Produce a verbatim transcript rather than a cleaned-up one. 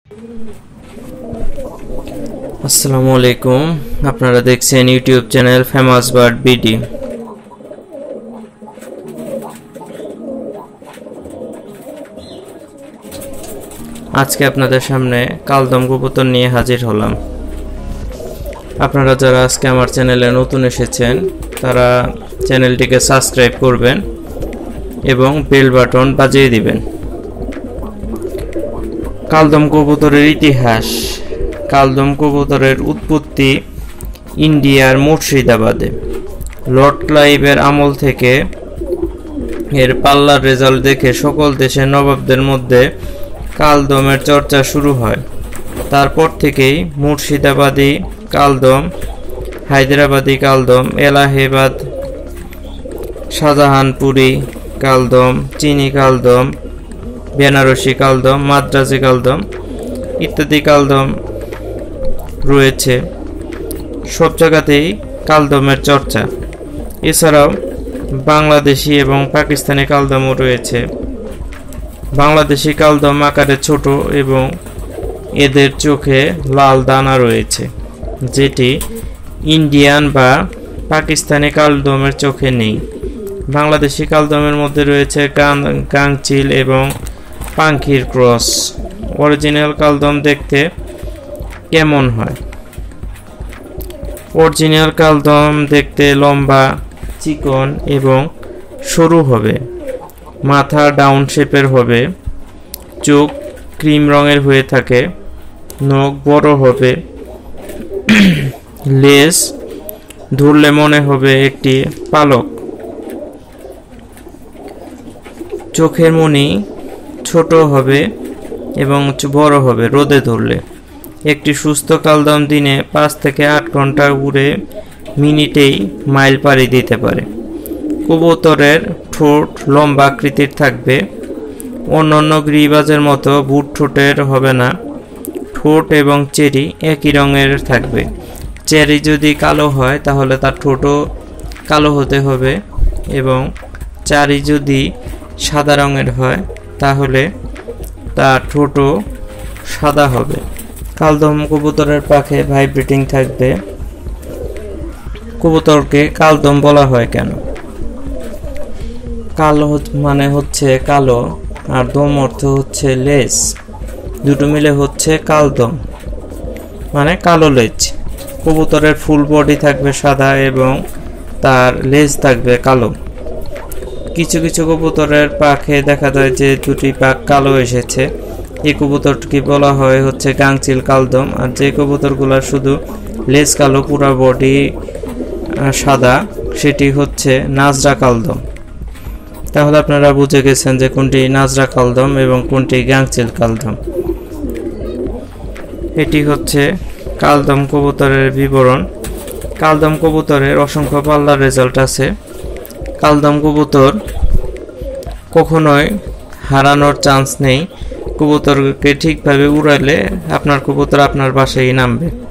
আসসালামু আলাইকুম, আপনারা দেখছেন YouTube channel famous bird BD. আজকে আপনাদের সামনে কালদম কবুতর নিয়ে হাজির হলাম। আপনারা যারা আজকে আমার চ্যানেলে নতুন এসেছেন তারা চ্যানেলটিকে সাবস্ক্রাইব করবেন এবং বেল বাটন বাজিয়ে দিবেন। কালদম কবুতরের ইতিহাস। কালদম কবুতরের উৎপত্তি ইন্ডিয়ার মুর্শিদাবাদে। লর্ড ক্লাইভের আমল থেকে এর পাল্লার রেজাল্ট দেখে সকল দেশের নবাবদের মধ্যে কালদমের চর্চা শুরু হয়। তারপর থেকেই মুর্শিদাবাদী কালদম, হায়দ্রাবাদী কালদম, এলাহাবাদ, শাহজাহানপুরি কালদম, চিনি কালদম, বেনারসি কালদম, মাদ্রাজি কালদম ইত্যাদি কালদম রয়েছে। সব জায়গাতেই কালদমের চর্চা। এছাড়াও বাংলাদেশি এবং পাকিস্তানি কালদমও রয়েছে। বাংলাদেশি কালদম আকারে ছোট এবং এদের চোখে লাল দানা রয়েছে, যেটি ইন্ডিয়ান বা পাকিস্তানি কালদমের চোখে নেই। বাংলাদেশি কালদমের মধ্যে রয়েছে গাংচিল এবং পাঙ্খির ক্রস। অরিজিনাল কালদম দেখতে কেমন হয়? অরিজিনাল কালদম দেখতে লম্বা, চিকন এবং সরু হবে। মাথা ডাউন শেপের হবে। চোখ ক্রিম রঙের হয়ে থাকে। নখ বড় হবে। লেজ ধরলে মনে হবে একটি পালক। চোখের মণি ছোট হবে এবং বড় হবে রোদে ধরলে। একটি সুস্থ কালদম দিনে পাঁচ থেকে আট ঘন্টা উড়ে মিনিটেই মাইল পাড়ি দিতে পারে। কবুতরের ঠোঁট লম্বা আকৃতির থাকবে। অন্যান্য গিরিবাজের মতো বুট ঠোঁটের হবে না। ঠোঁট এবং চেরি একই রঙের থাকবে। চেরি যদি কালো হয় তাহলে তার ঠোঁটও কালো হতে হবে এবং চারি যদি সাদা রঙের হয় তাহলে তার ঠোঁটও সাদা হবে। কালদম কবুতরের পাখে ভাইব্রেটিং থাকবে। কবুতরকে কালদম বলা হয় কেন? কালো মানে হচ্ছে কালো, আর দম অর্থ হচ্ছে লেজ। দুটো মিলে হচ্ছে কালদম, মানে কালো লেজ। কবুতরের ফুল বডি থাকবে সাদা এবং তার লেজ থাকবে কালো। কিছু কিছু কবুতরের পাখে দেখা যায় যে দুটি পাখ কালো এসেছে। এই কবুতরকে বলা হয় হচ্ছে গাংচিল কালদম। আর যে কবুতরগুলো শুধু লেজ কালো, পুরা বডি সাদা, সেটি হচ্ছে নাজরা কালদম। তাহলে আপনারা বুঝে গেছেন যে কোনটি নাজরা কালদম এবং কোনটি গাংচিল কালদম। এটি হচ্ছে কালদম কবুতরের বিবরণ। কালদম কবুতরের অসংখ্য পাল্লার রেজাল্ট আছে। কালদম কবুতর কখনোই হারানোর চান্স নেই। কবুতরকে ঠিকভাবে উড়ালে আপনার কবুতর আপনার বাসায় নামবে।